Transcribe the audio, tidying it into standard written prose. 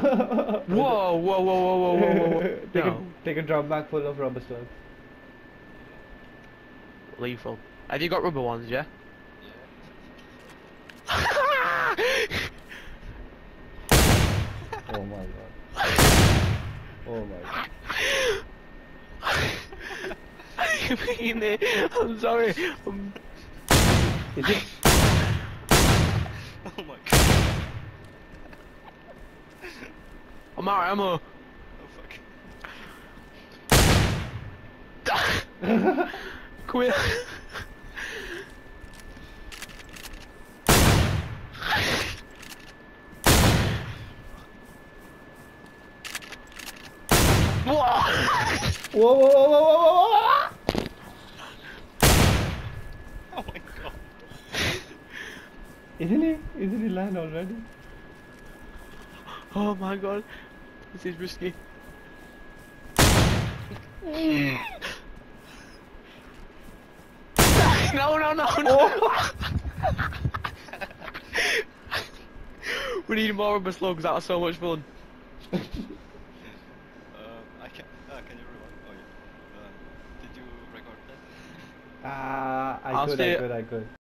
Whoa, whoa, whoa, whoa, whoa, whoa, whoa. No. Take a drop bag full of rubber stones. Lethal. Have you got rubber ones, yeah? Oh my god. Oh my god. I mean it. I'm sorry. Is it? Oh my god. I'm out of ammo. Oh fuck. Come here. Whoa! Whoa, whoa, whoa, whoa, whoa, whoa! Oh my god. Isn't he? Isn't he land already? Oh my god. This is risky. No, no, no, no! Oh. We need more rubber slugs, that was so much fun. I can. Can you rewind? Oh yeah. Did you record that? I I'll could, stay- I could.